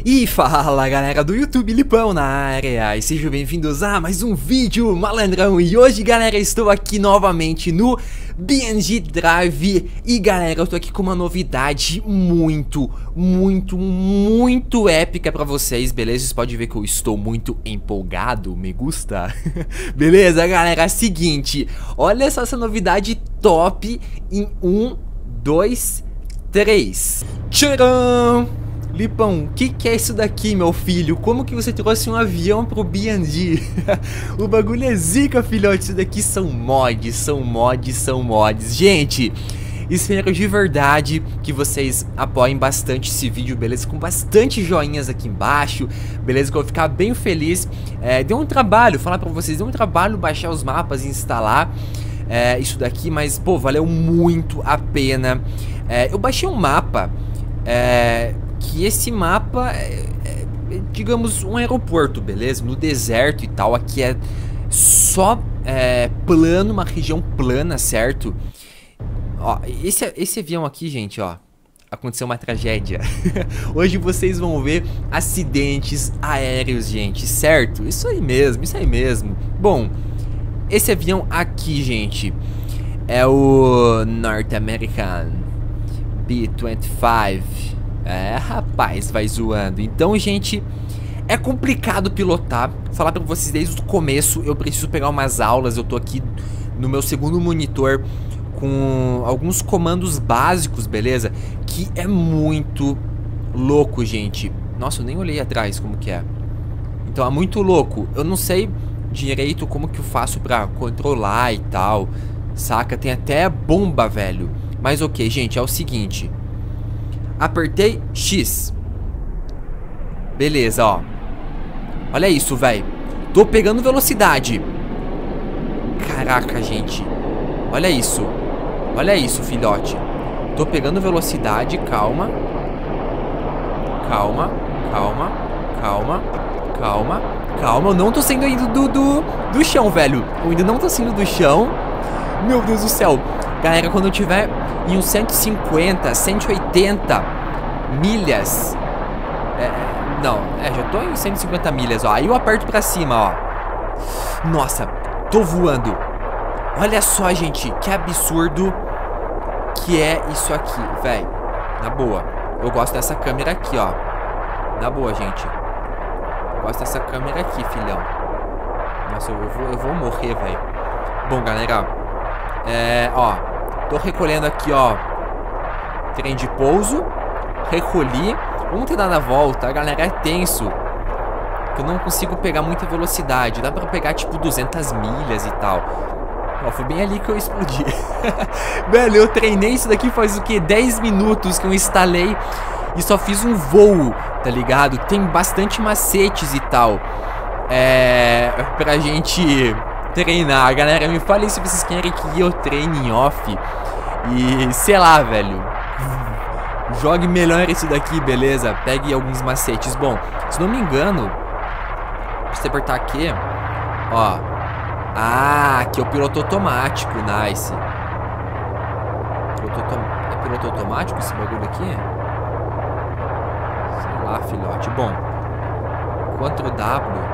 E fala galera do YouTube, Lipão na área, e sejam bem-vindos a mais um vídeo malandrão. E hoje galera, estou aqui novamente no BNG Drive. E galera, eu tô aqui com uma novidade muito épica pra vocês, beleza? Vocês podem ver que eu estou muito empolgado, me gusta. Beleza galera, seguinte, olha só essa novidade top em 1, 2, 3. Tcharam! Lipão, o que é isso daqui, meu filho? Como que você trouxe um avião pro BNG? O bagulho é zica, filhote. Isso daqui são mods. Gente, espero de verdade que vocês apoiem bastante esse vídeo, beleza? Com bastante joinhas aqui embaixo, beleza? Que eu vou ficar bem feliz. Deu um trabalho, falar pra vocês, deu um trabalho baixar os mapas e instalar isso daqui, mas, pô, valeu muito a pena. Eu baixei um mapa, que esse mapa é, digamos, um aeroporto, beleza? No deserto e tal, aqui é só plano, uma região plana, certo? Ó, esse avião aqui, gente, ó, aconteceu uma tragédia. Hoje vocês vão ver acidentes aéreos, gente, certo? Isso aí mesmo. Bom, esse avião aqui, gente, é o North American B-25. Rapaz, vai zoando. Então, gente, é complicado pilotar. Falar pra vocês desde o começo, eu preciso pegar umas aulas. Eu tô aqui no meu segundo monitor com alguns comandos básicos, beleza? Que é muito louco, gente. Nossa, eu nem olhei atrás como que é. Então, é muito louco. Eu não sei direito como que eu faço pra controlar e tal, saca? Tem até bomba, velho. Mas ok, gente, é o seguinte. Apertei X. Beleza, ó. Olha isso, velho. Tô pegando velocidade. Caraca, gente. Olha isso. Olha isso, filhote. Tô pegando velocidade. Calma. Calma. Eu não tô saindo ainda do chão, velho. Eu ainda não tô saindo do chão. Meu Deus do céu. Galera, quando eu tiver em uns 150, 180 milhas. Já tô em 150 milhas, ó. Aí eu aperto pra cima, ó. Nossa, tô voando. Olha só, gente, que absurdo que é isso aqui, velho. Na boa. Eu gosto dessa câmera aqui, ó. Na boa, gente. Eu gosto dessa câmera aqui, filhão. Nossa, eu vou morrer, velho. Bom, galera, ó, tô recolhendo aqui, ó, trem de pouso. Recolhi. Vamos tentar dar a volta. A galera é tenso, que eu não consigo pegar muita velocidade. Dá pra pegar tipo 200 milhas e tal. Ó, foi bem ali que eu explodi. Velho, eu treinei isso daqui faz o que? 10 minutos que eu instalei e só fiz um voo, tá ligado? Tem bastante macetes e tal pra gente treinar. Galera, me falem se vocês querem que eu treine em off. E sei lá, velho, jogue melhor isso daqui, beleza? Pegue alguns macetes. Bom, se não me engano, pra você apertar aqui, ó. Aqui é o piloto automático. Nice. É piloto automático esse bagulho aqui? Sei lá, filhote. Bom, Ctrl W.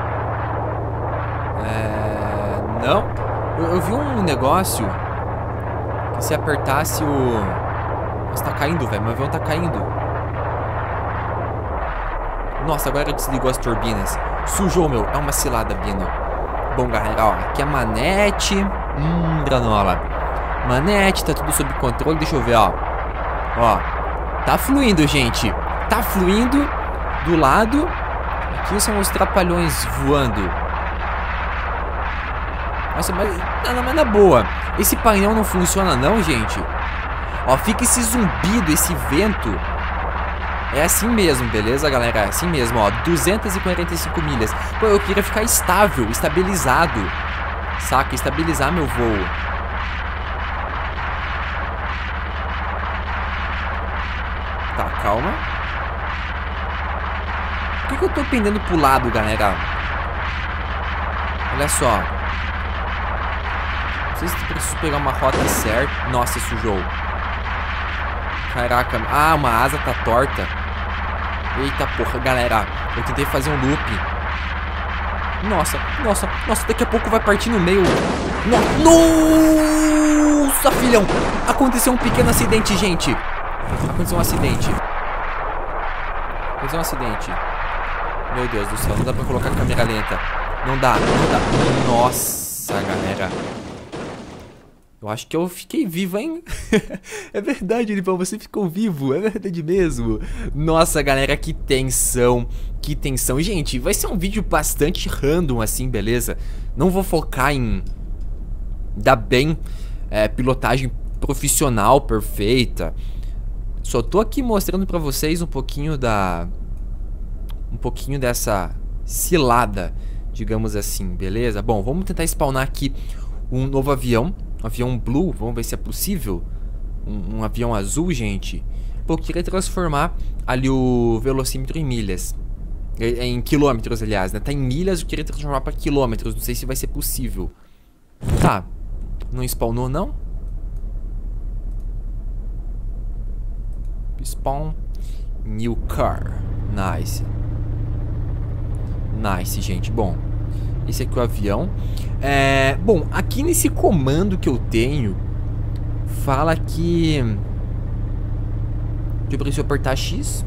Não. Eu vi um negócio que se apertasse o... Nossa, tá caindo, velho. Meu avião tá caindo. Nossa, agora desligou as turbinas. Sujou, meu. É uma cilada, Bino. Bom, galera, ó. Aqui é a manete. Granola. Manete, tá tudo sob controle. Deixa eu ver, ó. Ó. Tá fluindo, gente. Tá fluindo do lado. Aqui são os trapalhões voando. Nossa, mas na boa. Esse painel não funciona não, gente. Ó, fica esse zumbido, esse vento. É assim mesmo, beleza, galera? É assim mesmo, ó. 245 milhas. Pô, eu queria ficar estável, estabilizado. Saca? Estabilizar meu voo. Tá, calma. Por que eu tô pendendo pro lado, galera? Olha só. Não sei se preciso pegar uma rota certa. Nossa, sujou. Caraca. Ah, uma asa tá torta. Eita porra, galera. Eu tentei fazer um loop. Nossa, nossa, nossa, daqui a pouco vai partir no meio. Nossa, filhão. Aconteceu um pequeno acidente, gente. Aconteceu um acidente. Aconteceu um acidente. Meu Deus do céu, não dá pra colocar a câmera lenta. Não dá, não dá. Nossa, galera. Eu acho que eu fiquei vivo, hein? É verdade, Lipão, você ficou vivo. É verdade mesmo. Nossa, galera, que tensão. Que tensão. Gente, vai ser um vídeo bastante random assim, beleza? Não vou focar em dar bem pilotagem profissional perfeita. Só tô aqui mostrando pra vocês um pouquinho dessa cilada, digamos assim, beleza? Bom, vamos tentar spawnar aqui um novo avião. Um avião blue, vamos ver se é possível. Um avião azul, gente. Pô, eu queria transformar ali o velocímetro em milhas. Em quilômetros, aliás, né? Tá em milhas, eu queria transformar pra quilômetros. Não sei se vai ser possível. Tá. Não spawnou, não? Spawn. New car. Nice. Nice, gente. Bom, esse aqui é o avião. Bom, aqui nesse comando que eu tenho, fala que eu preciso apertar X.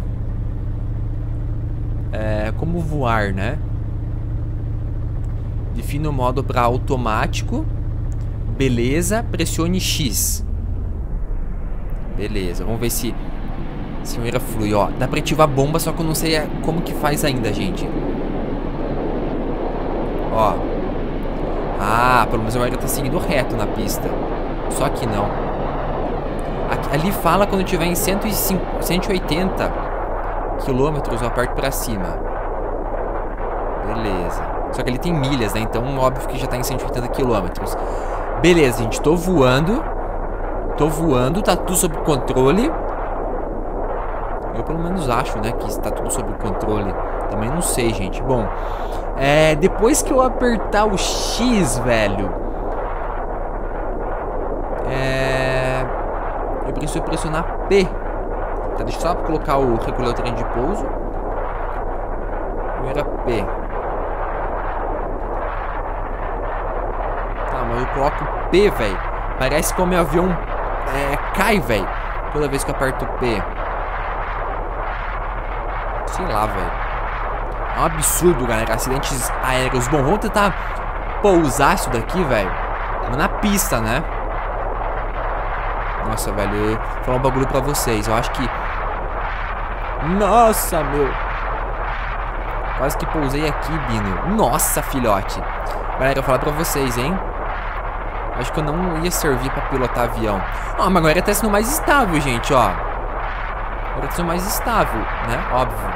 Como voar, né? Defina o modo para automático. Beleza, pressione X. Beleza, vamos ver se a mira flui, ó. Dá pra ativar a bomba, só que eu não sei como que faz ainda, gente. Ó. Ah, pelo menos a mira tá seguindo reto na pista. Só que não. Ali fala quando tiver em 180 quilômetros, eu aperto pra cima. Beleza. Só que ele tem milhas, né? Então, óbvio que já tá em 180 quilômetros. Beleza, gente. Tô voando. Tá tudo sob controle. Eu pelo menos acho, né, que está tudo sob controle. Também não sei, gente. Bom, depois que eu apertar o X, velho, eu preciso pressionar P. Tá, deixa eu só colocar recolher o trem de pouso. Primeiro P. Tá, mas eu coloco P, velho. Parece que o meu avião cai, velho, toda vez que eu aperto P. Sei lá, velho. É um absurdo, galera. Acidentes aéreos. Bom, vamos tentar pousar isso daqui, velho. Na pista, né? Nossa, velho. Eu vou falar um bagulho pra vocês. Eu acho que... Nossa, meu. Quase que pousei aqui, Bino. Nossa, filhote. Galera, eu vou falar pra vocês, hein. Acho que eu não ia servir pra pilotar avião. Ah, mas agora tá sendo mais estável, gente, ó. Agora tá sendo mais estável, né? Óbvio.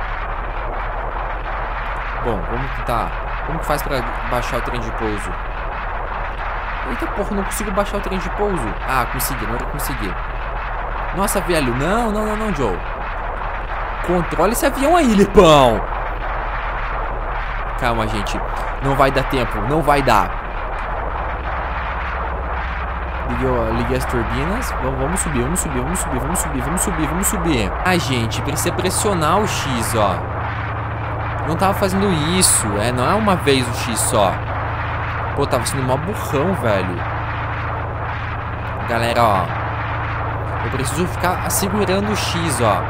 Bom, vamos tentar. Como que faz pra baixar o trem de pouso? Eita porra, não consigo baixar o trem de pouso. Ah, consegui, agora eu consegui. Nossa, velho, não, Joe. Controle esse avião aí, Lipão. Calma, gente. Não vai dar tempo, não vai dar. Liguei as turbinas. Vamos subir. Ai, gente, precisa pressionar o X, ó. Não tava fazendo isso, não é uma vez o X só. Pô, tava sendo mó burrão, velho. Galera, ó. Eu preciso ficar segurando o X, ó.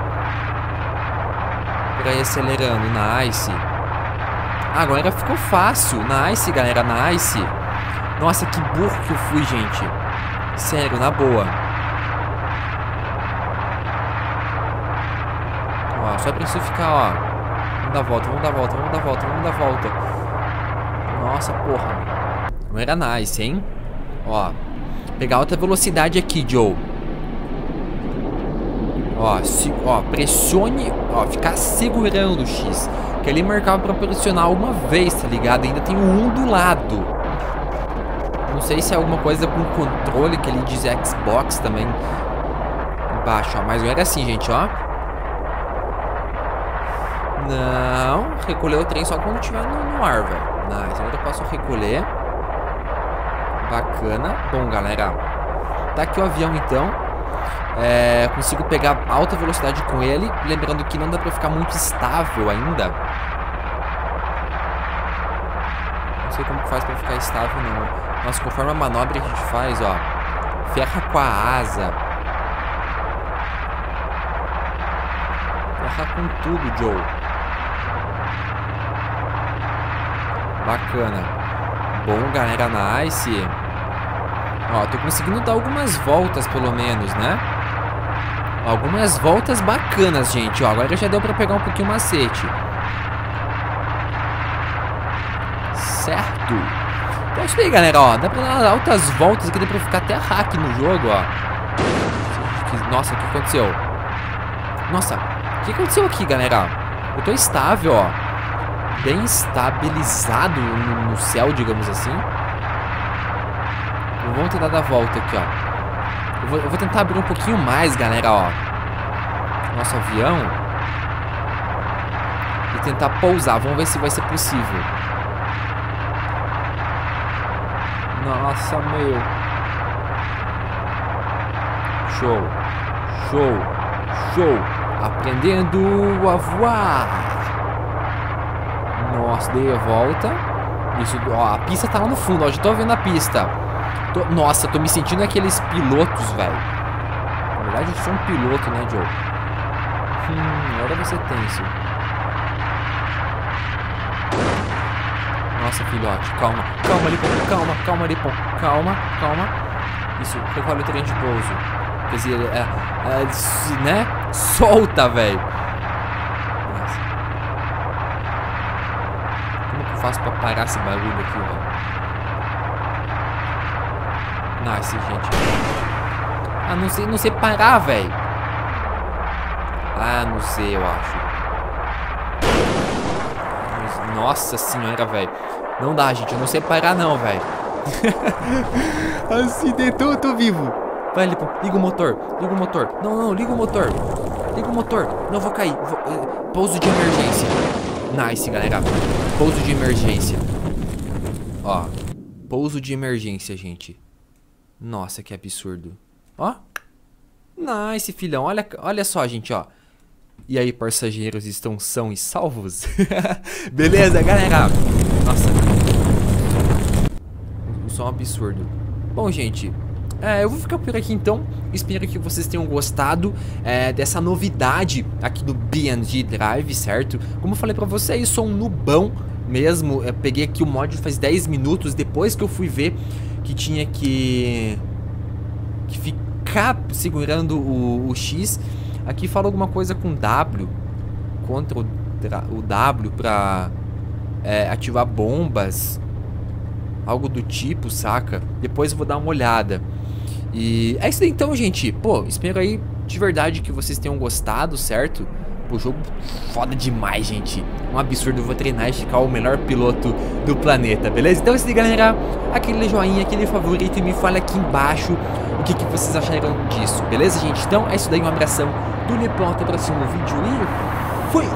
Pra ir acelerando, nice. Agora ficou fácil, nice, galera, nice. Nossa, que burro que eu fui, gente. Sério, na boa. Ó, só preciso ficar, ó. Vamos dar volta. Nossa, porra. Não era nice, hein? Ó. Pegar alta velocidade aqui, Joe. Ó, pressione. Ó, ficar segurando o X. Que ali marcava pra pressionar uma vez, tá ligado? Ainda tem um 1 do lado. Não sei se é alguma coisa com controle que ele diz Xbox também embaixo, ó. Mas não era assim, gente, ó. Não, recolher o trem só quando tiver no ar, velho. Nice, agora eu posso recolher. Bacana. Bom, galera, tá aqui o avião, então. consigo pegar alta velocidade com ele. Lembrando que não dá pra ficar muito estável ainda. Não sei como que faz pra ficar estável, não. Nossa, conforme a manobra que a gente faz, ó. Ferra com a asa. Ferra com tudo, Joe. Bacana. Bom, galera, nice. Ó, tô conseguindo dar algumas voltas, pelo menos, né? Algumas voltas bacanas, gente. Ó, agora já deu pra pegar um pouquinho o macete. Certo. Então é isso aí, galera, ó. Dá pra dar altas voltas aqui, dá pra ficar até hack no jogo, ó. Nossa, o que aconteceu? Nossa, o que aconteceu aqui, galera? Eu tô estável, ó. Bem estabilizado no céu, digamos assim. Vamos tentar dar a volta aqui, ó. Eu vou tentar abrir um pouquinho mais, galera, ó. Nosso avião. E tentar pousar. Vamos ver se vai ser possível. Nossa, meu. Show. Show. Show. Aprendendo a voar. Nossa, dei a volta. Isso, ó, a pista tá lá no fundo, ó. Já tô vendo a pista. Nossa, tô me sentindo aqueles pilotos, velho. Na verdade, eu sou um piloto, né, Joe? Agora vai ser tenso. Nossa, filhote, calma. Calma, Lipon, calma, Lipon. Calma. Isso, recolhe o trem de pouso. Quer dizer, né? Solta, velho. Nossa. Como que eu faço pra parar esse barulho aqui, velho? Nice, gente. Ah, não sei parar, velho. Ah, não sei, eu acho. Nossa senhora, velho. Não dá, gente. Eu não sei parar, não, velho. Acidentou, eu tô vivo. Vai, Lipon. Liga o motor. Não, liga o motor. Não, vou cair. Pouso de emergência. Nice, galera. Pouso de emergência. Ó. Pouso de emergência, gente. Nossa, que absurdo. Ó. Nice, filhão. Olha só, gente, ó. E aí, passageiros, estão são e salvos? Beleza, galera? Nossa. O som é um absurdo. Bom, gente, eu vou ficar por aqui, então. Espero que vocês tenham gostado dessa novidade aqui do BNG Drive, certo? Como eu falei pra vocês, sou um nubão mesmo. Eu peguei aqui o mod faz 10 minutos, depois que eu fui ver que tinha que ficar segurando o X. Aqui fala alguma coisa com W, contra o W pra ativar bombas, algo do tipo, saca? Depois eu vou dar uma olhada. E é isso aí então, gente. Pô, espero aí de verdade que vocês tenham gostado, certo? Pô, jogo foda demais, gente. Um absurdo, eu vou treinar e ficar o melhor piloto do planeta, beleza? Então é isso aí, galera. Aquele joinha, aquele favorito e me fala aqui embaixo o que vocês acharam disso, beleza, gente? Então é isso daí, um abração do Lipon, até o próximo vídeo e fui!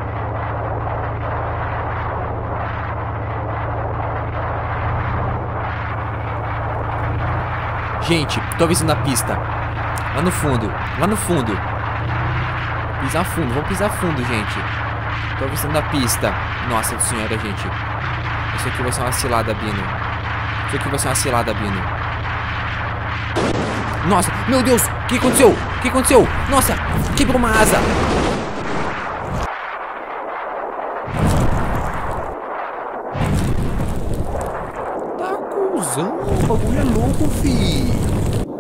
Gente, tô avisando a pista. Lá no fundo. Pisar fundo, vamos pisar fundo, gente. Tô avisando a pista. Nossa senhora, gente. Isso aqui vai ser uma cilada, Bino. Nossa, meu Deus, o que aconteceu? Nossa, quebrou uma asa. Tá cuzão, o bagulho é louco, fi.